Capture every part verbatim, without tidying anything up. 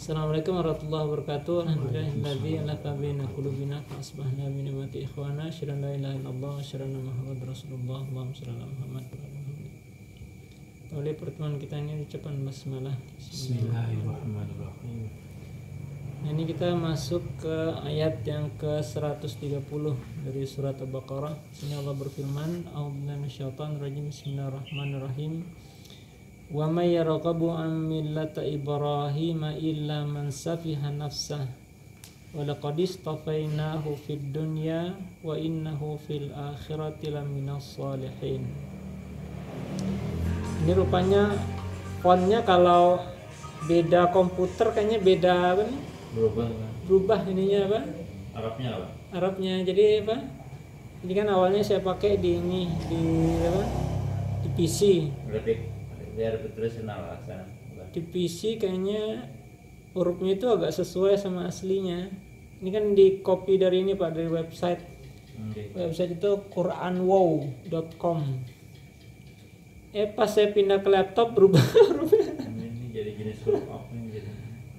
Assalamualaikum warahmatullahi wabarakatuh. Alhamdulillahilladzi alafa baina qulubina fa asbahna bi ni'mati ikhwana asyhadu an la ilaha illallah wa asyhadu anna muhammadar rasulullah. Allahumma shalli ala Muhammad wa ala alihi. Oleh pertemuan kita ini ucapan basmalah. Bismillahirrahmanirrahim. Nah, ini kita masuk ke ayat yang ke seratus tiga puluh dari surat Al-Baqarah. Sini Allah berfirman, a'udzubillahi minasyaitonir rajim. Bismillahirrahmanirrahim. Wa may yarghabu an millati Ibrahim illa man safiha nafsah wa laqad istafainahu fid dunya wa innahu fil akhirati laminas shalihin. Ini rupanya fontnya kalau beda komputer kayaknya beda apa nih? Berubah. Berubah ininya apa? Arabnya apa? Arabnya. Jadi apa? Ini kan awalnya saya pakai di ini di apa? Di P C. Berarti biar profesional asal. Di P C kayaknya hurufnya itu agak sesuai sama aslinya. Ini kan di copy dari ini Pak, dari website. Okay. Website itu quranwow dot com. Eh pas saya pindah ke laptop berubah hurufnya. Ini jadi jenis huruf apa yang jadi?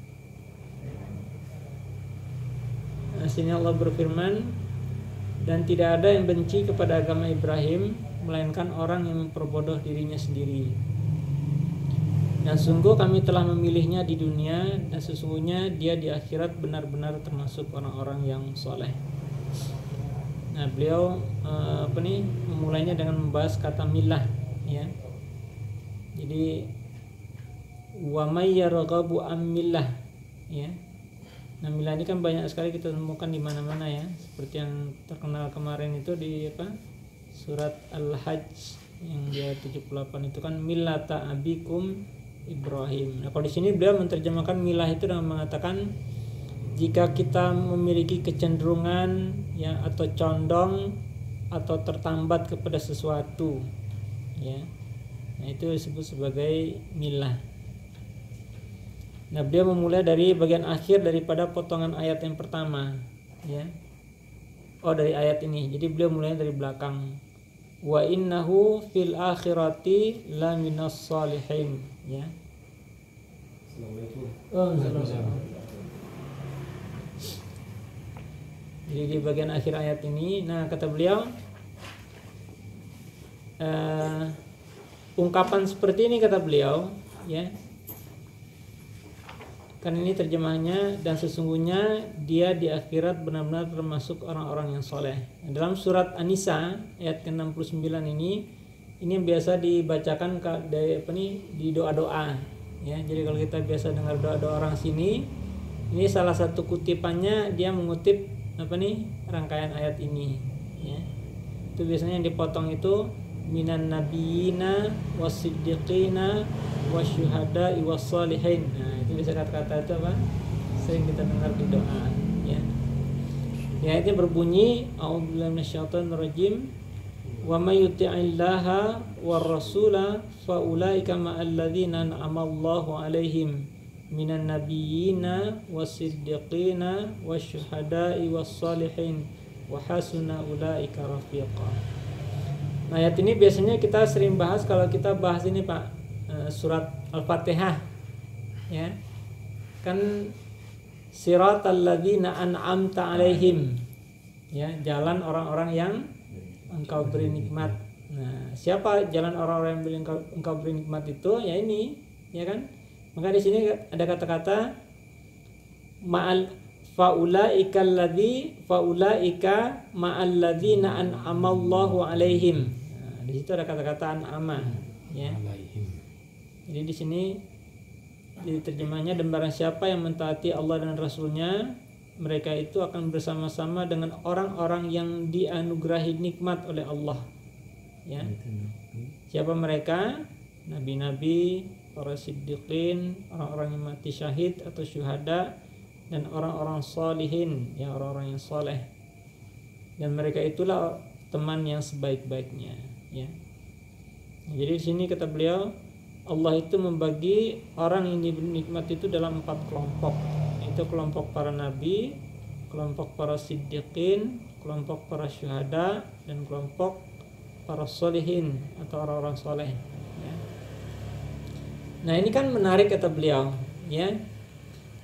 Nah, sini Allah berfirman, dan tidak ada yang benci kepada agama Ibrahim melainkan orang yang memperbodoh dirinya sendiri. Dan sungguh kami telah memilihnya di dunia, dan sesungguhnya dia di akhirat benar-benar termasuk orang-orang yang soleh. Nah, beliau eh, apa nih memulainya dengan membahas kata milah, ya. Jadi wa may yarghabu am millah, ya. Nah, milah ini kan banyak sekali kita temukan di mana-mana, ya. Seperti yang terkenal kemarin itu di apa? Surat Al-Hajj yang dia tujuh puluh delapan itu kan millata abikum Ibrahim. Nah, kalau di sini beliau menerjemahkan milah itu dengan mengatakan jika kita memiliki kecenderungan ya atau condong atau tertambat kepada sesuatu, ya. Nah, itu disebut sebagai milah. Nah, beliau memulai dari bagian akhir daripada potongan ayat yang pertama, ya. Oh, dari ayat ini. Jadi beliau mulai dari belakang. Wa innahu fil akhirati laminas shalihin, ya. Assalamualaikum. Oh, jadi di bagian akhir ayat ini, nah kata beliau uh, ungkapan seperti ini kata beliau, ya. Kan ini terjemahnya, dan sesungguhnya dia di akhirat benar-benar termasuk orang-orang yang soleh. Dalam surat An-Nisa ayat ke enam puluh sembilan ini, ini yang biasa dibacakan ke, dari, apa nih, di doa-doa, ya. Jadi kalau kita biasa dengar doa-doa orang sini, ini salah satu kutipannya dia mengutip apa nih rangkaian ayat ini, ya. Itu biasanya yang dipotong itu minan nabiyina wasiddiqina wasyuhada'i wassalihin. Nah, itu bisa kata-kata itu apa? Sering kita dengar di doa, ya. Ya, itu berbunyi a'udzubillahi minasyaitonir rajim. Wa may yuti'illaha war rasula fa ulaika ma'al ladzina an'ama Allahu 'alaihim minan nabiyyina wasiddiqina wasyuhada'i wassalihin wa hasuna ulaika rafiqa. Nah, ayat ini biasanya kita sering bahas kalau kita bahas ini Pak, surat Al-Fatihah, ya. Kan siratal ladzina an'amta 'alaihim, ya, jalan orang-orang yang engkau beri nikmat. Nah, siapa jalan orang-orang yang engkau, engkau beri nikmat itu? Ya ini, ya kan? Maka di sini ada kata-kata ma'al faulaika alladzi faulaika ma'al ladzina an'amallahu 'alaihim. Nah, di situ ada kata-kata an'ama, ya. Jadi di sini di terjemahnya, dan barang siapa yang mentaati Allah dan Rasulnya, mereka itu akan bersama-sama dengan orang-orang yang dianugerahi nikmat oleh Allah, ya. Siapa mereka? Nabi-nabi, para siddiqin, orang-orang yang mati syahid atau syuhada, dan orang-orang salihin, ya, orang-orang yang soleh. Dan mereka itulah teman yang sebaik-baiknya, ya. Nah, jadi di sini kata beliau, Allah itu membagi orang yang dinikmat itu dalam empat kelompok. Itu kelompok para nabi, kelompok para siddiqin, kelompok para syuhada, dan kelompok para solihin atau orang-orang soleh, ya. Nah, ini kan menarik kata beliau, ya.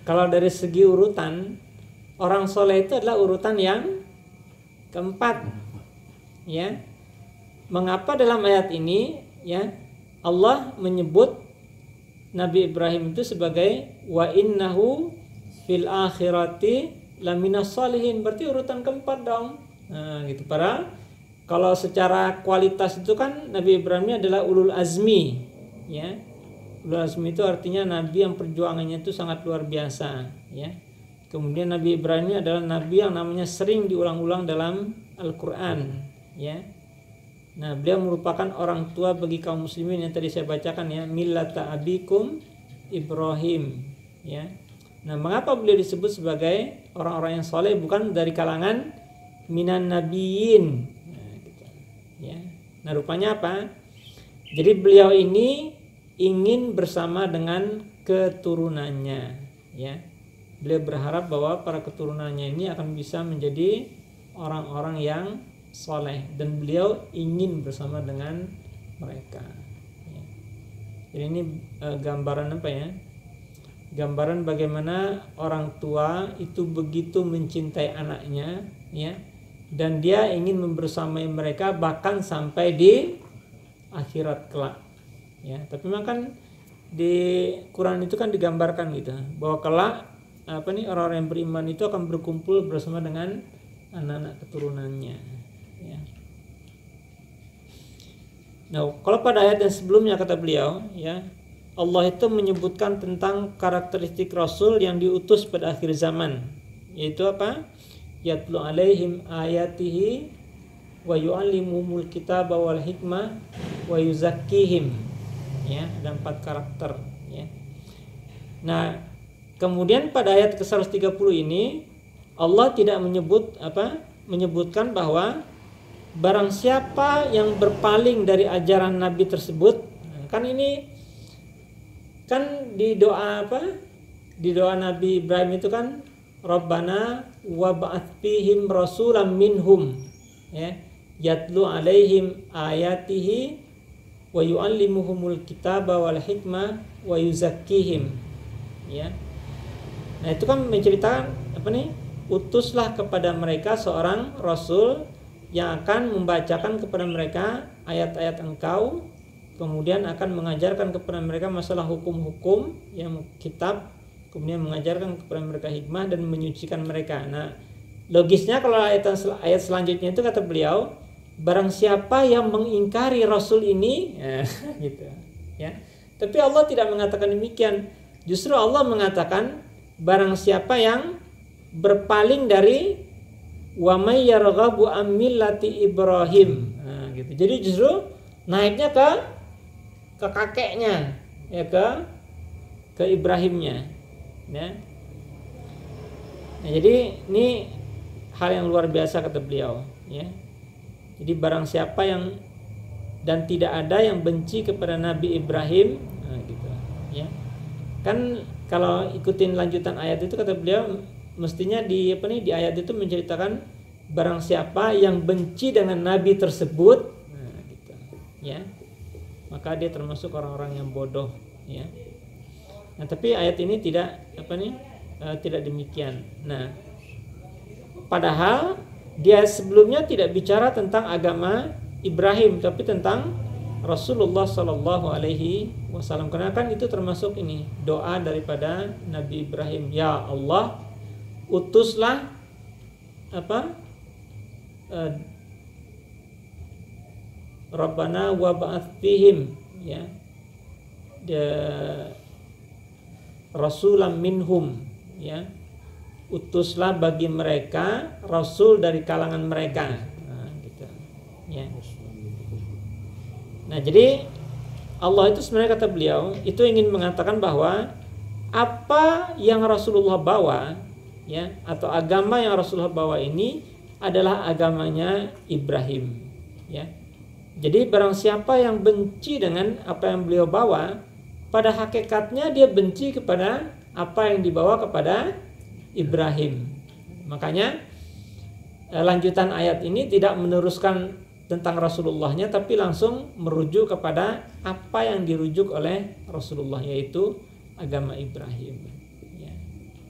kalau dari segi urutan, orang soleh itu adalah urutan yang keempat. Ya, mengapa dalam ayat ini ya Allah menyebut Nabi Ibrahim itu sebagai wa innahu fil akhirati laminas solihin, berarti urutan keempat dong. Nah, gitu. Para kalau secara kualitas itu kan Nabi Ibrahim ini adalah ulul azmi, ya. Ulul azmi itu artinya nabi yang perjuangannya itu sangat luar biasa, ya. Kemudian Nabi Ibrahim ini adalah nabi yang namanya sering diulang-ulang dalam Al-Qur'an, ya. Nah, beliau merupakan orang tua bagi kaum muslimin yang tadi saya bacakan, ya, millata abikum Ibrahim, ya. Nah, mengapa beliau disebut sebagai orang-orang yang soleh bukan dari kalangan minan nabiyin? Nah, gitu. Ya. Nah, rupanya apa? Jadi beliau ini ingin bersama dengan keturunannya, ya. Beliau berharap bahwa para keturunannya ini akan bisa menjadi orang-orang yang soleh dan beliau ingin bersama dengan mereka. Ya. Jadi ini e, gambaran apa ya? Gambaran bagaimana orang tua itu begitu mencintai anaknya, ya, dan dia ingin membersamai mereka bahkan sampai di akhirat kelak. Ya, tapi memang kan di Quran itu kan digambarkan gitu bahwa kelak apa nih orang-orang yang beriman itu akan berkumpul bersama dengan anak-anak keturunannya. Ya. Nah, kalau pada ayat yang sebelumnya kata beliau, ya, Allah itu menyebutkan tentang karakteristik Rasul yang diutus pada akhir zaman, yaitu apa? Yatlu alaihim ayatihi wa yu'allimuhumul kitaba wal hikmah wa yuzakkihim. Ya, ada empat karakter, ya. Nah, kemudian pada ayat ke seratus tiga puluh ini Allah tidak menyebut apa? Menyebutkan bahwa barang siapa yang berpaling dari ajaran Nabi tersebut, kan ini kan di doa apa? Di doa Nabi Ibrahim itu kan Rabbana wa ba'ats fihim rasulam minhum, ya, yatlu alaihim ayatihi wa yu'allimuhumul kitaba wal hikmah wa yuzakkihim, ya. Nah, itu kan menceritakan apa nih? Utuslah kepada mereka seorang rasul yang akan membacakan kepada mereka ayat-ayat engkau, kemudian akan mengajarkan kepada mereka masalah hukum-hukum yang kitab, kemudian mengajarkan kepada mereka hikmah dan menyucikan mereka. Nah, logisnya kalau ayat ayat selanjutnya itu kata beliau, barang siapa yang mengingkari rasul ini, ya, gitu, ya. Tapi Allah tidak mengatakan demikian. Justru Allah mengatakan barang siapa yang berpaling dari wa may yarghabu an millati Ibrahim. Nah, gitu. Jadi justru naiknya ke ke kakeknya, ya, ke ke Ibrahimnya, ya. Nah, jadi ini hal yang luar biasa kata beliau, ya. Jadi barang siapa yang dan tidak ada yang benci kepada Nabi Ibrahim, nah, gitu, ya. Kan kalau ikutin lanjutan ayat itu kata beliau mestinya di apa nih di ayat itu menceritakan barang siapa yang benci dengan nabi tersebut, nah, gitu, ya, maka dia termasuk orang-orang yang bodoh, ya. Nah, tapi ayat ini tidak apa nih e, tidak demikian. Nah, padahal dia sebelumnya tidak bicara tentang agama Ibrahim, tapi tentang Rasulullah Shallallahu Alaihi Wasallam. Karena kan itu termasuk ini doa daripada Nabi Ibrahim. Ya Allah, utuslah apa? Uh, Rabbana wa ba'ats fihim, ya, de, rasulam minhum, ya, utuslah bagi mereka rasul dari kalangan mereka, nah, gitu, ya. Nah, jadi Allah itu sebenarnya kata beliau itu ingin mengatakan bahwa apa yang Rasulullah bawa, ya, atau agama yang Rasulullah bawa ini adalah agamanya Ibrahim, ya. Jadi barang siapa yang benci dengan apa yang beliau bawa, pada hakikatnya dia benci kepada apa yang dibawa kepada Ibrahim. Makanya lanjutan ayat ini tidak meneruskan tentang Rasulullahnya, tapi langsung merujuk kepada apa yang dirujuk oleh Rasulullah, yaitu agama Ibrahim, ya.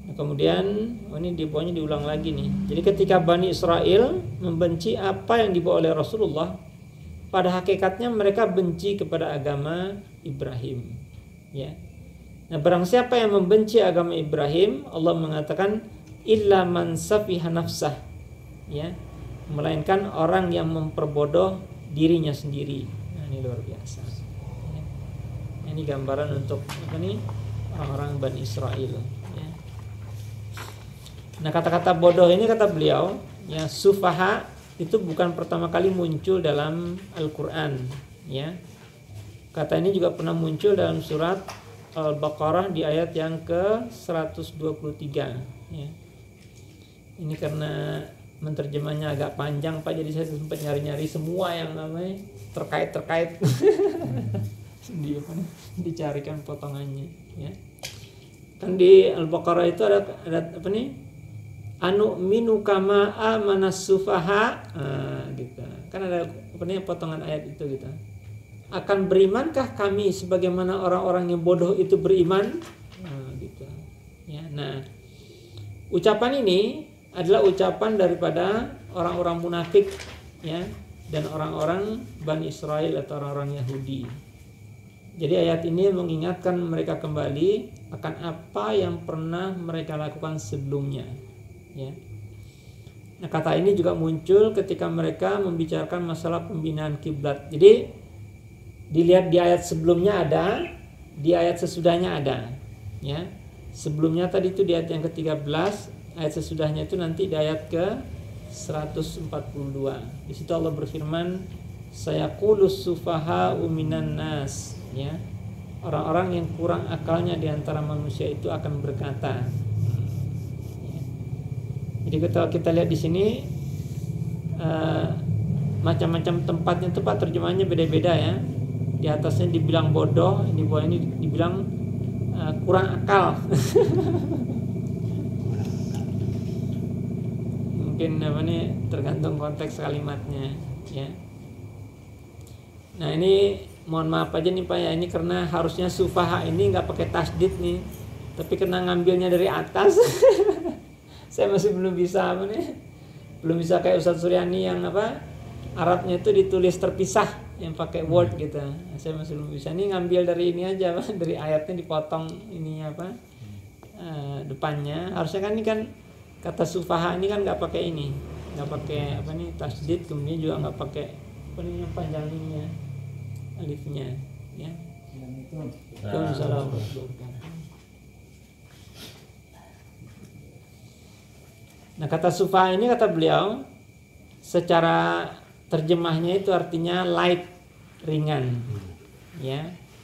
Nah, kemudian oh ini di bawahnya diulang lagi nih. Jadi ketika Bani Israel membenci apa yang dibawa oleh Rasulullah, pada hakikatnya mereka benci kepada agama Ibrahim. Ya. Nah, barang siapa yang membenci agama Ibrahim, Allah mengatakan illa man safiha nafsah. Ya. Melainkan orang yang memperbodoh dirinya sendiri. Nah, ini luar biasa. Ya. Ini gambaran untuk apa nih? Orang-orang Bani Israel. Ya. Nah, kata-kata bodoh ini kata beliau, ya sufaha itu bukan pertama kali muncul dalam Al-Qur'an, ya. Kata ini juga pernah muncul dalam surat Al-Baqarah di ayat yang ke seratus dua puluh tiga, ya. Ini karena menterjemahnya agak panjang Pak, jadi saya sempat nyari-nyari semua yang namanya terkait-terkait. Di apa nih? Dicarikan potongannya, ya. Kan di Al-Baqarah itu ada ada apa nih? Anu minu kama amanas sufaha, nah, gitu. Kan ada apa nih potongan ayat itu gitu. Akan berimankah kami sebagaimana orang-orang yang bodoh itu beriman? Nah, gitu. Ya, nah, ucapan ini adalah ucapan daripada orang-orang munafik, ya, dan orang-orang Bani Israel atau orang-orang Yahudi. Jadi ayat ini mengingatkan mereka kembali akan apa yang pernah mereka lakukan sebelumnya. Ya. Nah, kata ini juga muncul ketika mereka membicarakan masalah pembinaan kiblat. Jadi dilihat di ayat sebelumnya ada, di ayat sesudahnya ada, ya. Sebelumnya tadi itu di ayat yang ke tiga belas, ayat sesudahnya itu nanti di ayat ke seratus empat puluh dua. Di situ Allah berfirman, sayaqulus sufaha'u minan nas, ya. Orang-orang yang kurang akalnya di antara manusia itu akan berkata. Jadi kita kita lihat di sini uh, macam-macam tempatnya tuh Pak, terjemahannya beda-beda ya. Di atasnya dibilang bodoh, di bawah ini dibilang uh, kurang akal. Mungkin apa nih tergantung konteks kalimatnya, ya. Nah ini mohon maaf aja nih Pak ya, ini karena harusnya sufaha ini nggak pakai tasdid nih, tapi kena ngambilnya dari atas. Saya masih belum bisa apa nih, belum bisa kayak Ustadz Suryani yang apa Arabnya itu ditulis terpisah yang pakai word gitu. Saya masih belum bisa. Ini ngambil dari ini aja, apa, dari ayatnya dipotong ininya apa uh, depannya. Harusnya kan ini kan kata sufaha ini kan nggak pakai ini, nggak pakai apa nih tasdid, kemudian juga nggak pakai apa nih yang panjang ininya alifnya, ya. Waalaikumsalam. Nah, kata sufaha ini kata beliau secara terjemahnya itu artinya light, ringan, ya.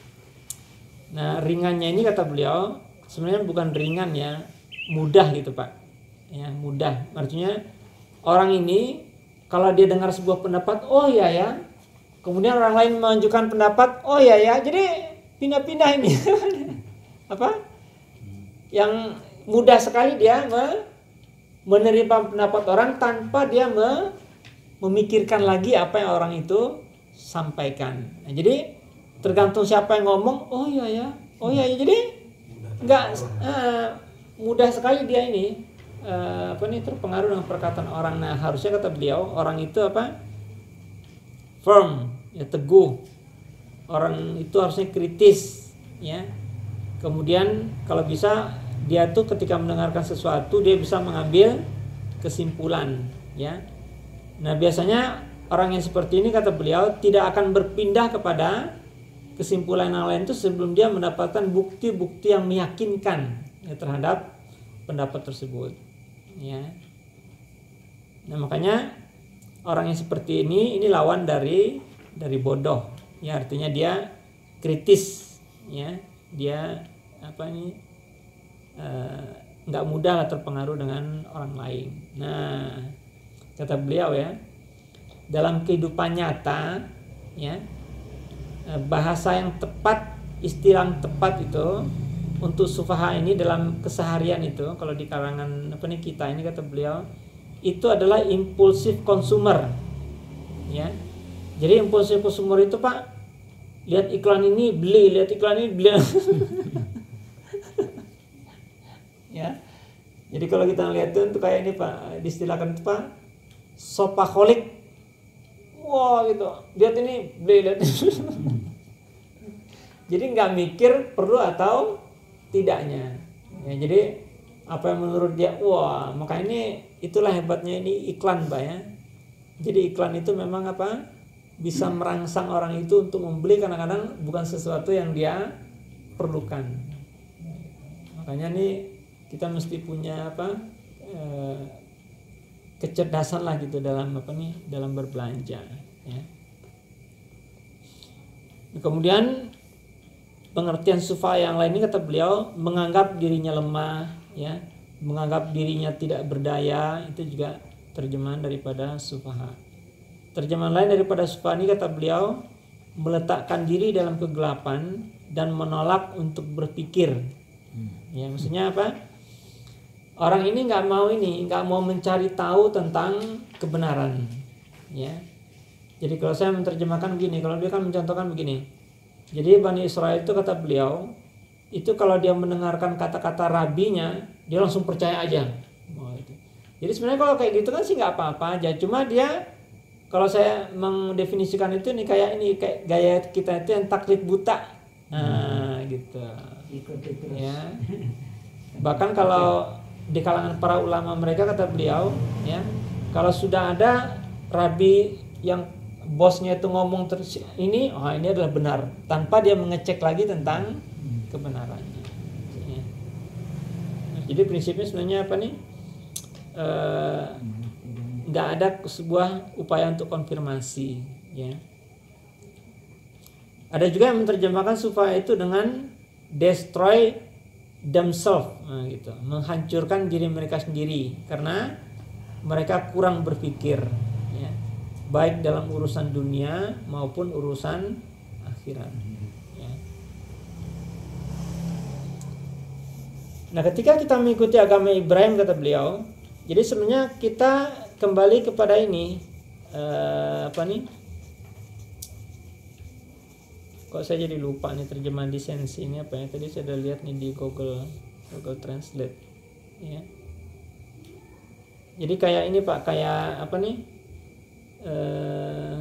Nah, ringannya ini kata beliau sebenarnya bukan ringan ya, mudah gitu Pak, ya, mudah. Artinya orang ini kalau dia dengar sebuah pendapat, oh ya ya, kemudian orang lain menunjukkan pendapat, oh ya ya, jadi pindah-pindah ini. Apa? Yang mudah sekali dia me menerima pendapat orang tanpa dia me, memikirkan lagi apa yang orang itu sampaikan. Nah, jadi tergantung siapa yang ngomong, oh iya ya, oh iya ya, jadi nggak uh, mudah sekali dia ini uh, apa nih terpengaruh dengan perkataan orang. Nah, harusnya kata beliau orang itu apa firm, ya, teguh. Orang itu harusnya kritis, ya. Kemudian kalau bisa dia tuh ketika mendengarkan sesuatu dia bisa mengambil kesimpulan, ya. Nah, biasanya orang yang seperti ini kata beliau tidak akan berpindah kepada kesimpulan yang lain itu sebelum dia mendapatkan bukti-bukti yang meyakinkan, ya, terhadap pendapat tersebut, ya. Nah, makanya orang yang seperti ini ini lawan dari dari bodoh, ya, artinya dia kritis, ya. Dia apa nih nggak uh, mudah terpengaruh dengan orang lain. Nah, kata beliau ya, dalam kehidupan nyata, ya, bahasa yang tepat, istilah yang tepat itu untuk sufaha ini dalam keseharian itu, kalau di kalangan apa nih kita ini kata beliau itu adalah impulsif consumer, ya. Jadi impulsif consumer itu Pak, lihat iklan ini beli, lihat iklan ini beli. Ya. Jadi kalau kita lihat tuh, tuh kayak ini Pak, distilahkan itu Pak, sopaholik. Wah gitu, lihat ini, beli lihat. Jadi nggak mikir perlu atau tidaknya. Ya, jadi apa yang menurut dia, wah maka ini itulah hebatnya ini iklan Pak ya. Jadi iklan itu memang apa? Bisa merangsang orang itu untuk membeli, kadang-kadang bukan sesuatu yang dia perlukan. Makanya nih kita mesti punya apa eh, kecerdasan lah gitu dalam apa nih dalam berbelanja ya. Kemudian pengertian sufa yang lain ini kata beliau menganggap dirinya lemah ya, menganggap dirinya tidak berdaya, itu juga terjemahan daripada sufaha. Terjemahan lain daripada sufaha ini kata beliau meletakkan diri dalam kegelapan dan menolak untuk berpikir. Ya maksudnya apa? Orang ini nggak mau ini, nggak mau mencari tahu tentang kebenaran, ya. Jadi kalau saya menerjemahkan begini, kalau dia kan mencontohkan begini. Jadi Bani Israel itu kata beliau, itu kalau dia mendengarkan kata-kata rabinya, dia langsung percaya aja. Oh, itu. Jadi sebenarnya kalau kayak gitu kan sih nggak apa-apa aja. Cuma dia, kalau saya mendefinisikan itu nih kayak ini kayak gaya kita itu yang taklid buta, nah gitu. Ya. Bahkan kalau di kalangan para ulama mereka kata beliau ya, kalau sudah ada rabi yang bosnya itu ngomong terus ini, oh ini adalah benar tanpa dia mengecek lagi tentang kebenarannya ya. Jadi prinsipnya sebenarnya apa nih nggak e, ada sebuah upaya untuk konfirmasi ya. Ada juga yang menerjemahkan sufa itu dengan destroy themselves, nah, gitu, menghancurkan diri mereka sendiri karena mereka kurang berpikir, ya, baik dalam urusan dunia maupun urusan akhirat. Ya. Nah, ketika kita mengikuti agama Ibrahim kata beliau, jadi sebenarnya kita kembali kepada ini, eh, apa nih? Kok saya jadi lupa nih terjemahan lisensi ini apa ya? Tadi saya udah lihat nih di Google Google Translate ya. Jadi kayak ini Pak, kayak apa nih? Eh,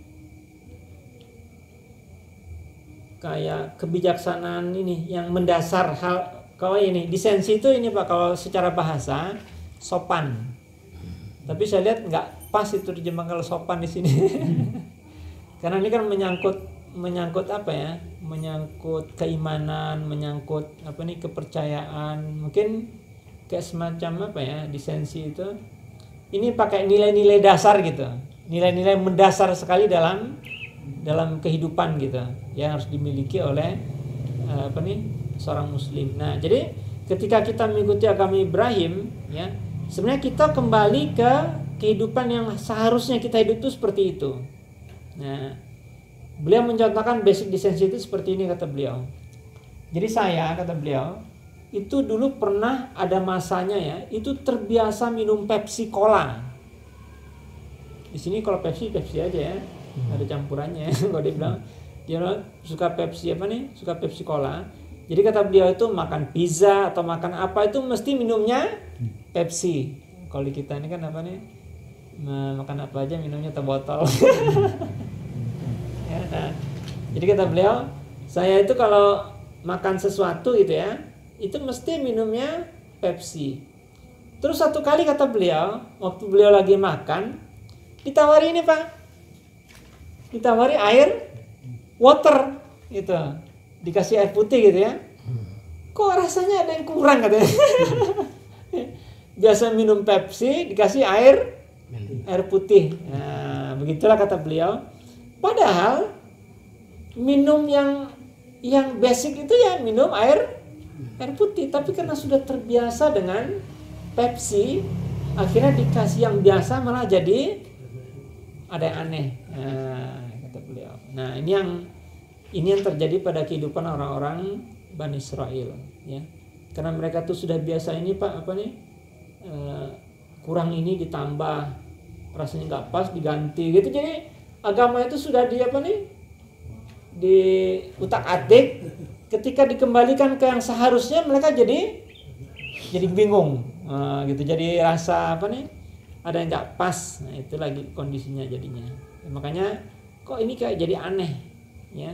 kayak kebijaksanaan ini yang mendasar hal. Kalau ini lisensi itu ini Pak, kalau secara bahasa sopan. Tapi saya lihat nggak pas itu terjemah kalau sopan di sini. Karena ini kan menyangkut menyangkut apa ya, menyangkut keimanan, menyangkut apa nih kepercayaan, mungkin kayak semacam apa ya, lisensi itu ini pakai nilai-nilai dasar gitu, nilai-nilai mendasar sekali dalam dalam kehidupan gitu yang harus dimiliki oleh apa nih seorang muslim. Nah jadi ketika kita mengikuti agama Ibrahim ya, sebenarnya kita kembali ke kehidupan yang seharusnya kita hidup itu seperti itu. Nah beliau mencontohkan basic lisensi itu seperti ini kata beliau. Jadi saya kata beliau itu dulu pernah ada masanya ya, itu terbiasa minum Pepsi Cola. Di sini kalau Pepsi Pepsi aja ya, hmm. ada campurannya. Kalau dia bilang dia suka Pepsi apa nih, suka Pepsi Cola. Jadi kata beliau itu makan pizza atau makan apa itu mesti minumnya Pepsi. Kalau di kita ini kan apa nih, makan apa aja minumnya teh botol. Ya, nah, jadi kata beliau, saya itu kalau makan sesuatu gitu ya, itu mesti minumnya Pepsi. Terus satu kali kata beliau, waktu beliau lagi makan, ditawari ini Pak, ditawari air, water, gitu, dikasih air putih gitu ya. Kok rasanya ada yang kurang katanya. Biasa minum Pepsi, dikasih air, air putih. Nah, begitulah kata beliau. Padahal minum yang yang basic itu ya minum air air putih, tapi karena sudah terbiasa dengan Pepsi, akhirnya dikasih yang biasa malah jadi ada yang aneh. Nah, kata beliau. Nah, ini yang ini yang terjadi pada kehidupan orang-orang Bani Israel, ya. Karena mereka tuh sudah biasa ini Pak apa nih e, kurang ini ditambah, rasanya nggak pas diganti gitu, jadi agama itu sudah di apa nih di utak-atik. Ketika dikembalikan ke yang seharusnya mereka jadi jadi bingung, uh, gitu. Jadi rasa apa nih? Ada yang nggak pas. Nah itu lagi kondisinya jadinya. Ya, makanya kok ini kayak jadi aneh, ya.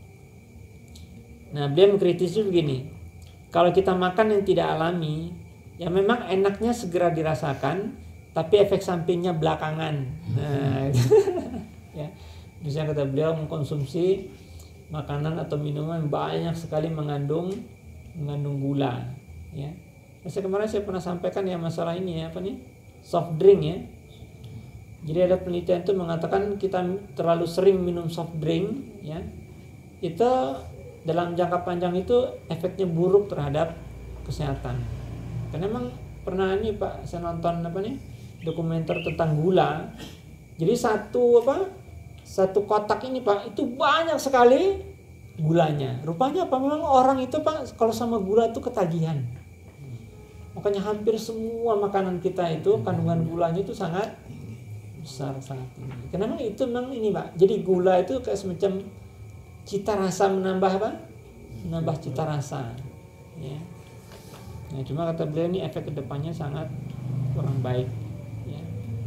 Nah beliau mengkritisi begini. Kalau kita makan yang tidak alami, ya memang enaknya segera dirasakan, tapi efek sampingnya belakangan. Nah, ya. Misalnya kata beliau mengkonsumsi makanan atau minuman banyak sekali mengandung mengandung gula, ya. Saya kemarin saya pernah sampaikan ya masalah ini ya apa nih soft drink ya. Jadi ada penelitian itu mengatakan kita terlalu sering minum soft drink, ya, itu dalam jangka panjang itu efeknya buruk terhadap kesehatan. Karena memang pernah ini Pak saya nonton apa nih dokumenter tentang gula. Jadi satu apa satu kotak ini Pak itu banyak sekali gulanya. Rupanya apa memang orang itu Pak kalau sama gula itu ketagihan. Makanya hampir semua makanan kita itu kandungan gulanya itu sangat besar, sangat tinggi. Karena memang itu memang ini Pak. Jadi gula itu kayak semacam cita rasa menambah apa? Menambah cita rasa. Ya. Nah, cuma kata beliau ini efek kedepannya sangat kurang baik. Ya.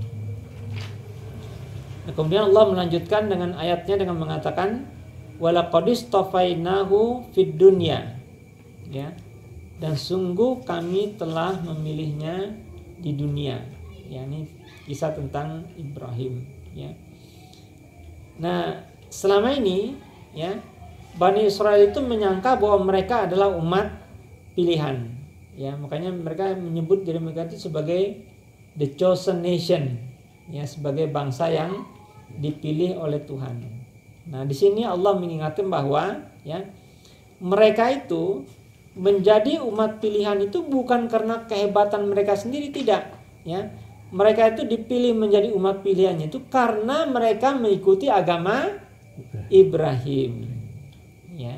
Nah, kemudian Allah melanjutkan dengan ayatnya dengan mengatakan walaqadis tafainahu fid dunya, ya, dan sungguh kami telah memilihnya di dunia. Ya, ini kisah tentang Ibrahim, ya. Nah selama ini ya Bani Israel itu menyangka bahwa mereka adalah umat pilihan, ya, makanya mereka menyebut diri mereka itu sebagai the chosen nation, ya, sebagai bangsa yang dipilih oleh Tuhan. Nah di sini Allah mengingatkan bahwa ya mereka itu menjadi umat pilihan itu bukan karena kehebatan mereka sendiri, tidak, ya. Mereka itu dipilih menjadi umat pilihannya itu karena mereka mengikuti agama Ibrahim, ya.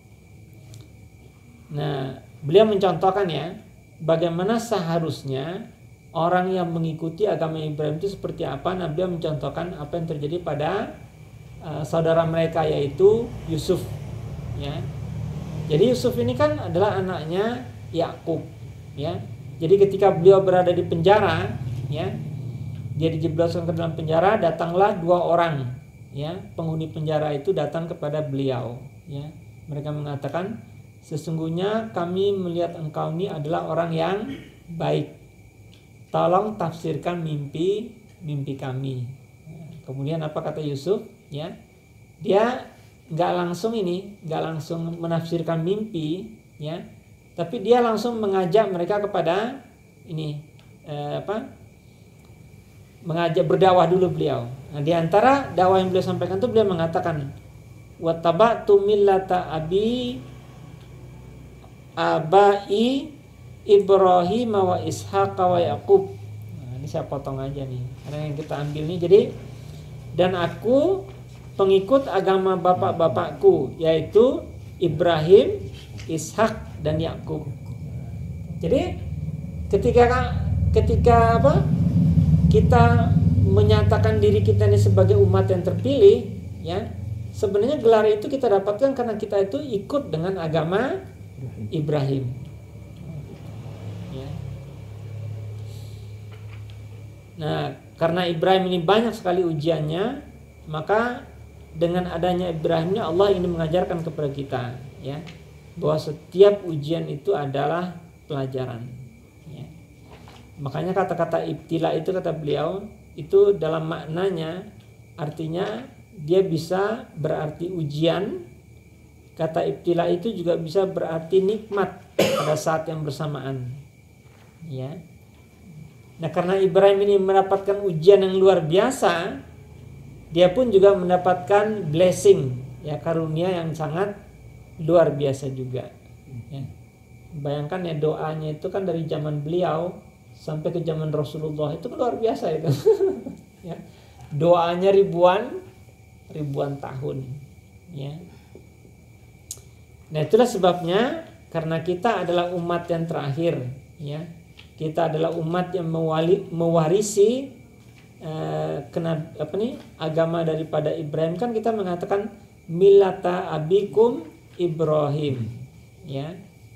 Nah, beliau mencontohkan ya bagaimana seharusnya orang yang mengikuti agama Ibrahim itu seperti apa. Nah, beliau mencontohkan apa yang terjadi pada uh, saudara mereka yaitu Yusuf, ya. Jadi Yusuf ini kan adalah anaknya Yakub, ya. Jadi ketika beliau berada di penjara, ya, dia dijebloskan ke dalam penjara, datanglah dua orang, ya, penghuni penjara itu datang kepada beliau, ya. Mereka mengatakan, sesungguhnya kami melihat engkau ini adalah orang yang baik. Tolong tafsirkan mimpi mimpi kami. Kemudian apa kata Yusuf, ya? Dia nggak langsung ini, nggak langsung menafsirkan mimpi, ya, tapi dia langsung mengajak mereka kepada ini eh, apa? Mengajak berdakwah dulu beliau. Nah, di antara dakwah yang beliau sampaikan itu beliau mengatakan wattaba'tu millata abi abai Ibrahim wa Ishaq wa Yaqub. Nah, ini saya potong aja nih. Karena yang kita ambil nih jadi dan aku pengikut agama bapak-bapakku yaitu Ibrahim, Ishak dan Yakub. Jadi ketika ketika apa? Kita menyatakan diri kita ini sebagai umat yang terpilih, ya, sebenarnya gelar itu kita dapatkan karena kita itu ikut dengan agama Ibrahim, ya. Nah karena Ibrahim ini banyak sekali ujiannya, maka dengan adanya Ibrahimnya Allah ingin mengajarkan kepada kita, ya, bahwa setiap ujian itu adalah pelajaran. Makanya kata-kata ibtila itu kata beliau itu dalam maknanya artinya dia bisa berarti ujian. Kata ibtila itu juga bisa berarti nikmat pada saat yang bersamaan, ya. Nah karena Ibrahim ini mendapatkan ujian yang luar biasa, dia pun juga mendapatkan blessing, ya, karunia yang sangat luar biasa juga, ya. Bayangkan ya doanya itu kan dari zaman beliau sampai ke zaman Rasulullah itu luar biasa itu. Ya. Doanya ribuan ribuan tahun, ya. Nah itulah sebabnya karena kita adalah umat yang terakhir, ya, kita adalah umat yang mewali, mewarisi eh, kena, apa nih agama daripada Ibrahim. Kan kita mengatakan millata abikum Ibrahim, ya.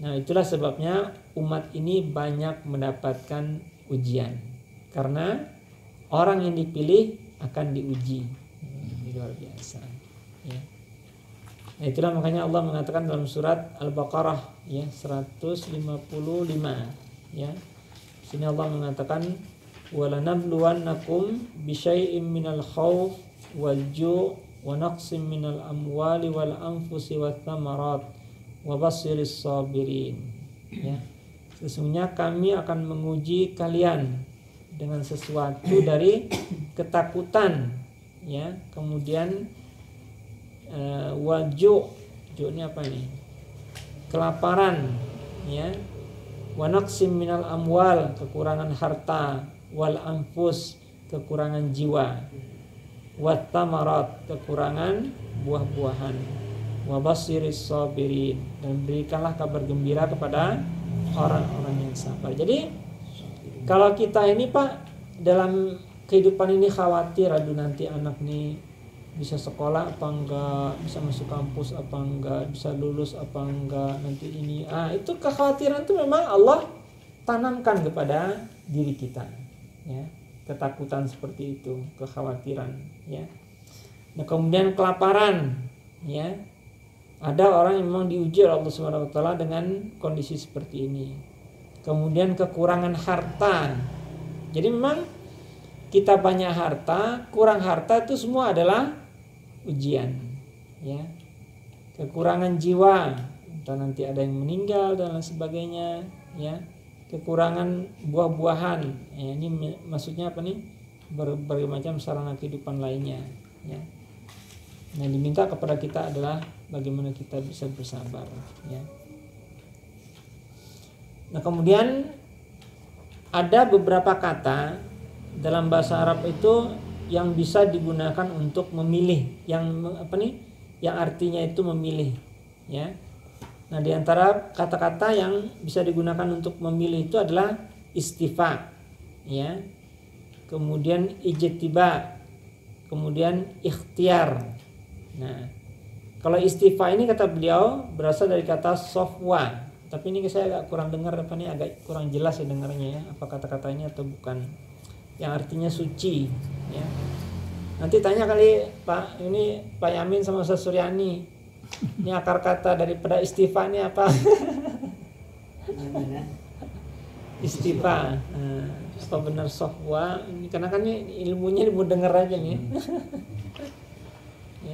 Nah, itulah sebabnya umat ini banyak mendapatkan ujian. Karena orang yang dipilih akan diuji. Ini luar biasa. Ya. Nah, itulah makanya Allah mengatakan dalam surat Al-Baqarah ya seratus lima puluh lima ya. Sini Allah mengatakan walanabluwannakum bisyai'im minal khauf wal ju' wa naqsim minal amwali wal anfusi wath thamarat wa basyiris sabirin ya. Sesungguhnya kami akan menguji kalian dengan sesuatu dari ketakutan ya, kemudian uh, waju, ju ini apa nih? Kelaparan ya. Wa naqsim minal amwal, kekurangan harta, wal anfus, kekurangan jiwa, wat tamarat, kekurangan buah-buahan, wa basiris sabirin, dan berikanlah kabar gembira kepada orang-orang yang sabar. Jadi kalau kita ini Pak dalam kehidupan ini khawatir, aduh nanti anak nih bisa sekolah apa enggak, bisa masuk kampus apa enggak, bisa lulus apa enggak, nanti ini. Ah, itu kekhawatiran itu memang Allah tanamkan kepada diri kita. Ya, ketakutan seperti itu, kekhawatiran ya. Nah, kemudian kelaparan ya. Ada orang yang memang diuji oleh Allah Subhanahu wa taala dengan kondisi seperti ini. Kemudian kekurangan harta. Jadi memang kita banyak harta, kurang harta itu semua adalah ujian ya. Kekurangan jiwa, entah nanti ada yang meninggal dan lain sebagainya ya. Kekurangan buah-buahan ya, ini maksudnya apa nih? Berbagai macam sarana kehidupan lainnya ya. Yang diminta kepada kita adalah bagaimana kita bisa bersabar ya. Nah, kemudian ada beberapa kata dalam bahasa Arab itu yang bisa digunakan untuk memilih, yang apa nih? Yang artinya itu memilih ya. Nah, di antara kata-kata yang bisa digunakan untuk memilih itu adalah istifa ya. Kemudian ijtiba, kemudian ikhtiar. Nah, kalau istifa ini kata beliau berasal dari kata sofwa, tapi ini saya agak kurang dengar apa nih, agak kurang jelas ya dengarnya ya, apa kata-katanya atau bukan. Yang artinya suci ya. Nanti tanya kali Pak ini Pak Yamin sama Ustaz Suryani, ini akar kata daripada istifa ini apa? Istifa. Nah, apa benar sofwa? Ini karena kan ini ilmunya mau denger aja nih. Ya.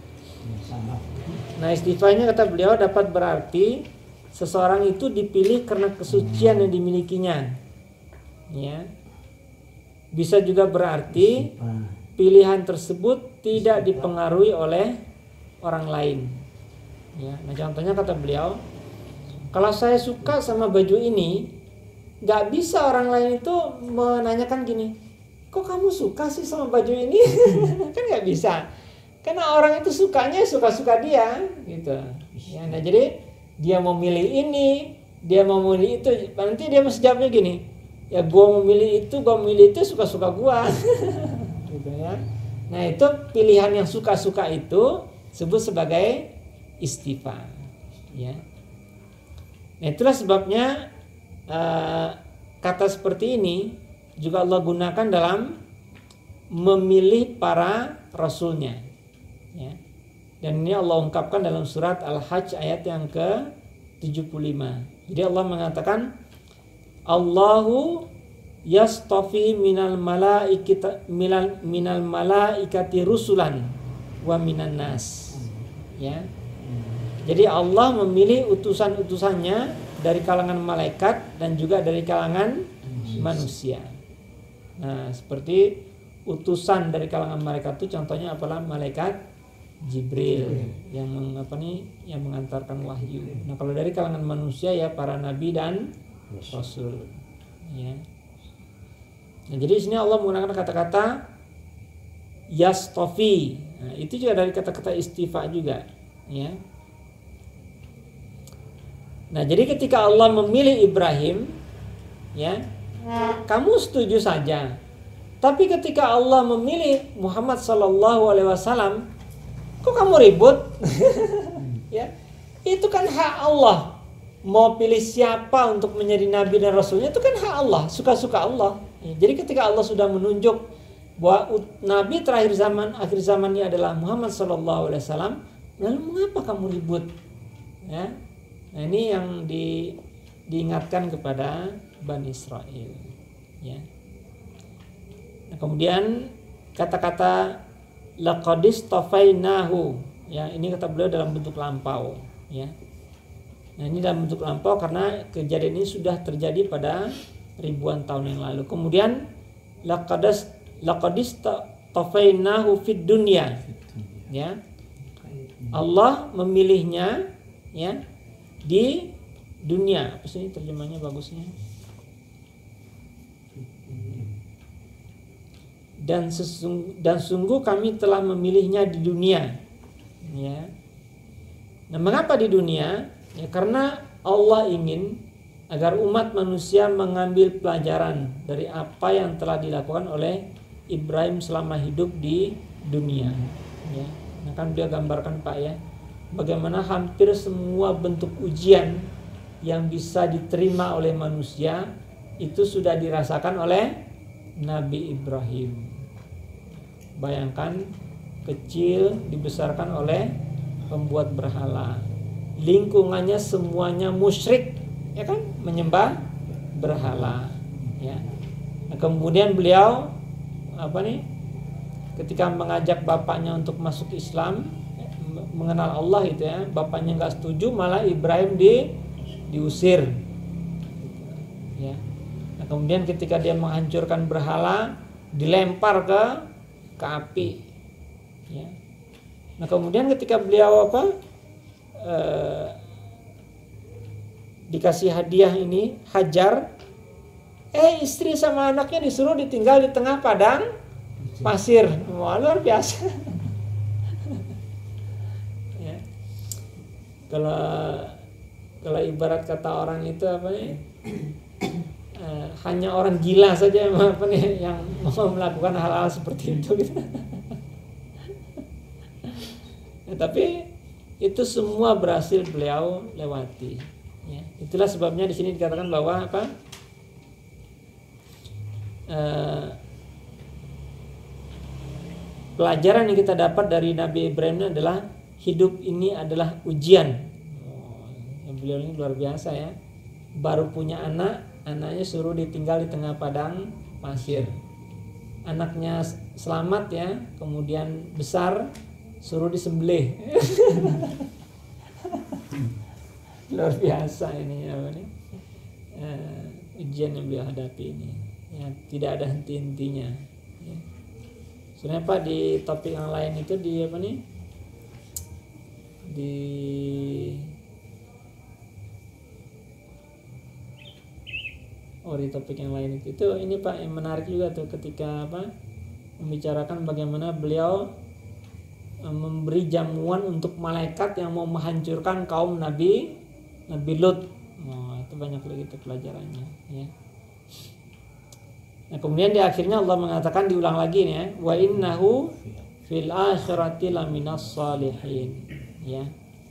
Nah, istifanya kata beliau dapat berarti seseorang itu dipilih karena kesucian yang dimilikinya ya. Bisa juga berarti pilihan tersebut tidak dipengaruhi oleh orang lain ya. Nah, contohnya kata beliau, kalau saya suka sama baju ini, gak bisa orang lain itu menanyakan gini, kok kamu suka sih sama baju ini? Kan gak bisa, karena orang itu sukanya suka-suka dia gitu ya. Nah, jadi dia mau milih ini, dia mau milih itu, nanti dia mesti jawabnya gini, ya gua mau milih itu, gua mau milih itu, suka-suka gua. Gitu ya. Nah, itu pilihan yang suka-suka itu sebut sebagai istifa ya. Nah, itulah sebabnya uh, kata seperti ini juga Allah gunakan dalam memilih para rasulnya ya. Dan ini Allah ungkapkan dalam surat Al-Hajj ayat yang ke tujuh puluh lima. Jadi Allah mengatakan Allahu yastafi minal malaikati minal, minal malaikati rusulan wa minan nas ya. Jadi Allah memilih utusan-utusannya dari kalangan malaikat dan juga dari kalangan manusia. Nah, seperti utusan dari kalangan malaikat itu contohnya apalah malaikat Jibril yang meng, apa nih yang mengantarkan wahyu. Nah, kalau dari kalangan manusia ya para nabi dan rasul ya. Nah, jadi di sini Allah menggunakan kata-kata yastofi. Nah, itu juga dari kata-kata istifa juga ya. Nah, jadi ketika Allah memilih Ibrahim ya, kamu setuju saja. Tapi ketika Allah memilih Muhammad sallallahu alaihi wasallam, kok kamu ribut? Ya, itu kan hak Allah. mau pilih siapa untuk menjadi nabi dan rasulnya itu kan hak Allah, suka-suka Allah. Ya, jadi ketika Allah sudah menunjuk bahwa nabi terakhir zaman, akhir zaman ini adalah Muhammad Shallallahu Alaihi Wasallam, lalu mengapa kamu ribut? Ya, nah ini yang di, diingatkan kepada Bani Israel. Ya. Nah, kemudian kata-kata laqadis tafainahu, ya ini kata beliau dalam bentuk lampau. Ya. Nah ini dalam bentuk lampau karena kejadian ini sudah terjadi pada ribuan tahun yang lalu. Kemudian laqadas laqadis tafainahu fid dunya, ya Allah memilihnya, ya di dunia. Apa sih terjemahnya bagusnya? Dan sesung, dan sungguh kami telah memilihnya di dunia, ya. Nah mengapa di dunia? Ya karena Allah ingin agar umat manusia mengambil pelajaran dari apa yang telah dilakukan oleh Ibrahim selama hidup di dunia. Ya, nah kan dia gambarkan Pak ya, bagaimana hampir semua bentuk ujian yang bisa diterima oleh manusia itu sudah dirasakan oleh Nabi Ibrahim. Bayangkan kecil dibesarkan oleh pembuat berhala. Lingkungannya semuanya musyrik, ya kan, menyembah berhala, ya. Nah, kemudian beliau apa nih, ketika mengajak bapaknya untuk masuk Islam, mengenal Allah itu ya, bapaknya nggak setuju, malah Ibrahim di diusir, ya. Nah, kemudian ketika dia menghancurkan berhala, dilempar ke ke api, ya. Nah kemudian ketika beliau apa? Eh, dikasih hadiah ini Hajar, eh istri sama anaknya disuruh ditinggal di tengah padang pasir. Wah, luar biasa. Ya. Kalau kalau ibarat kata orang itu apa nih? Eh, hanya orang gila saja yang apa nih yang mau melakukan hal-hal seperti itu gitu. Ya, tapi itu semua berhasil beliau lewati. Ya, itulah sebabnya di sini dikatakan bahwa apa? Eh, pelajaran yang kita dapat dari Nabi Ibrahim adalah hidup ini adalah ujian. Oh, yang beliau ini luar biasa ya. Baru punya anak, anaknya suruh ditinggal di tengah padang pasir. Anaknya selamat ya, kemudian besar, suruh disembelih. Luar biasa ini ya, ini uh, ujian yang beliau hadapi ini, ya, tidak ada henti-hentinya. Ya. Sebenarnya Pak di topik yang lain itu di apa nih? Di oh di topik yang lain itu, itu ini Pak yang menarik juga tuh ketika apa? Membicarakan bagaimana beliau memberi jamuan untuk malaikat yang mau menghancurkan kaum Nabi Nabi Lut. Oh, itu banyak lagi itu pelajarannya, ya. Nah, kemudian di akhirnya Allah mengatakan, diulang lagi nih ya, wa innahu fil akhirati laminas salihin, ya.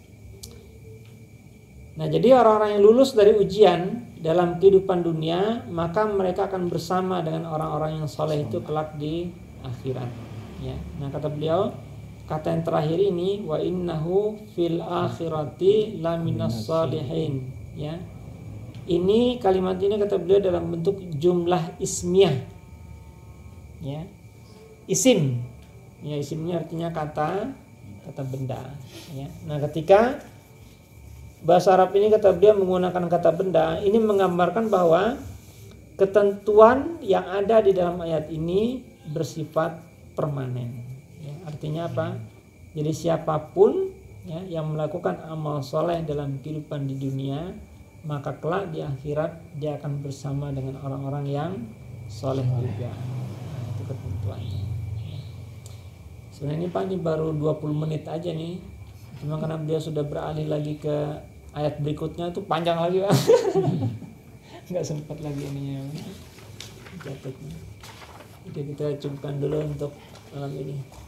Nah, jadi orang-orang yang lulus dari ujian dalam kehidupan dunia, maka mereka akan bersama dengan orang-orang yang saleh itu kelak di akhirat, ya. Nah, kata beliau, kata yang terakhir ini, wa innahu fil akhirati laminas salihin, ya. Ini kalimat ini kata beliau dalam bentuk jumlah ismiyah, ya. Isim, ya, isimnya artinya kata kata benda, ya. Nah ketika bahasa Arab ini kata beliau menggunakan kata benda, ini menggambarkan bahwa ketentuan yang ada di dalam ayat ini bersifat permanen. Artinya apa? Jadi siapapun ya, yang melakukan amal soleh dalam kehidupan di dunia, maka kelak di akhirat dia akan bersama dengan orang-orang yang soleh juga. Nah, itu ketentuannya. Sebenarnya ini Pak, ini baru dua puluh menit aja nih. Cuma karena dia sudah beralih lagi ke ayat berikutnya, itu panjang lagi Pak. Nggak sempat lagi ininya jatuhnya. Jadi kita cukupkan dulu untuk malam ini.